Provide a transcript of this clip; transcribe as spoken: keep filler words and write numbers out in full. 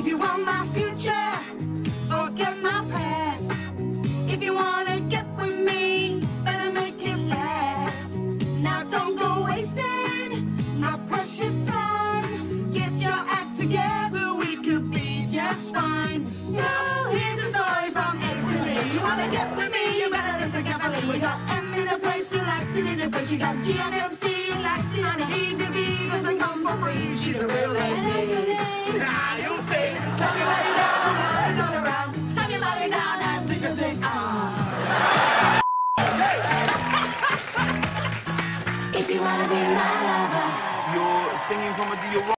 If you want my future, forget my past. If you wanna get with me, better make it fast. Now don't go wasting my precious time. Get your act together, we could be just fine. So here's a story from A to Z. You wanna get with me, you better listen carefully. We got M in the place, you like it in the face. You got G on M C, you like it on the E to B. Cause I come for free, she's a real lady.